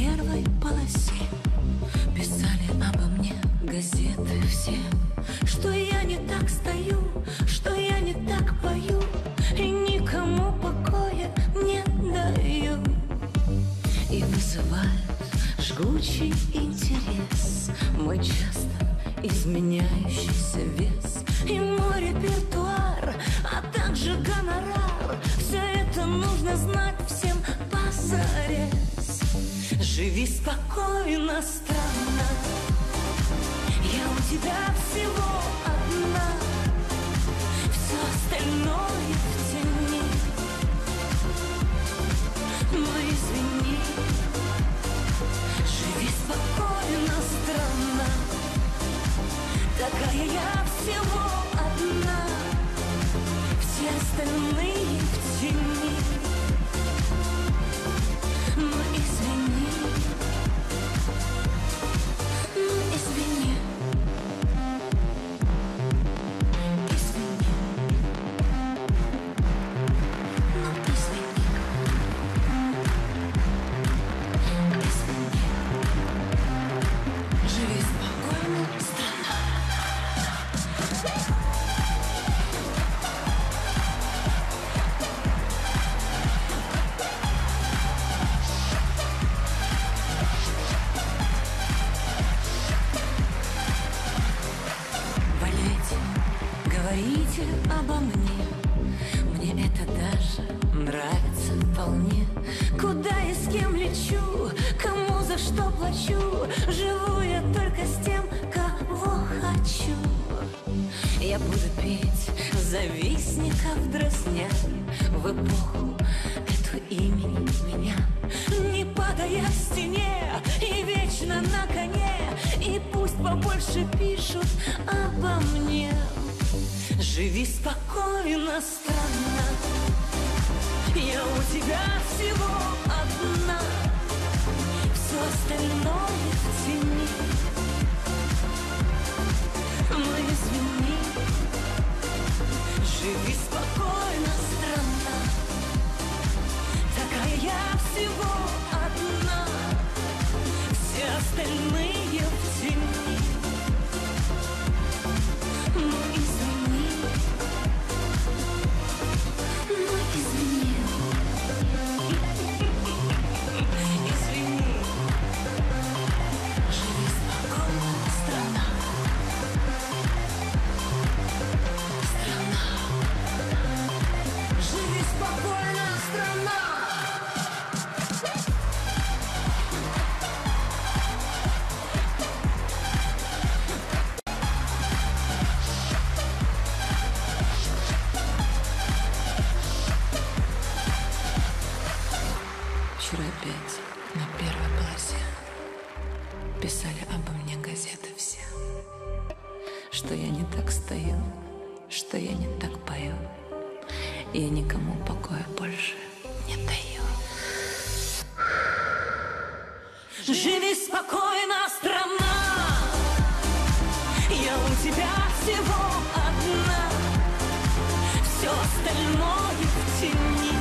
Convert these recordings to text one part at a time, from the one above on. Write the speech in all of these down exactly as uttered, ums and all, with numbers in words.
первой полосе писали обо мне газеты все, что я не так стою, что я не так пою, и никому покоя не даю. И вызывает жгучий интерес мой часто изменяющийся вес и мой репертуар, а также гонорар. Все это нужно знать всем позарез. Живи спокойно, страна, я у тебя всего одна, все остальное в тени. Ну извини, живи спокойно, страна, такая я всего одна, все остальные в тени. Ну извини, ну извини, извини, ну извини, извини. Живи спокойно, страна. Говорите обо мне, мне это даже нравится вполне. Куда и с кем лечу, кому за что плачу, живу я только с тем, кого хочу. Я буду петь завистников дразня в эпоху эту имени меня, не падая в стене и вечно на коне, и пусть побольше пишут обо мне. Живи спокойно, страна, я у тебя всего одна, все остальное в тени. Ну извини, живи спокойно, страна, такая я всего одна, все остальные в тени. Ну извини, ну извини, извини, живи спокойно, страна, страна, живи спокойно, страна. Вчера опять на первой полосе писали обо мне газеты все, что я не так стою, что я не так пою, и я никому покоя больше не даю. Живи спокойно, страна, я у тебя всего одна, все остальное в тени.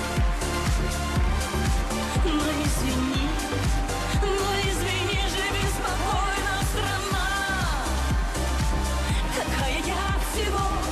Ну извини, ну извини, живи спокойно, страна, такая я всего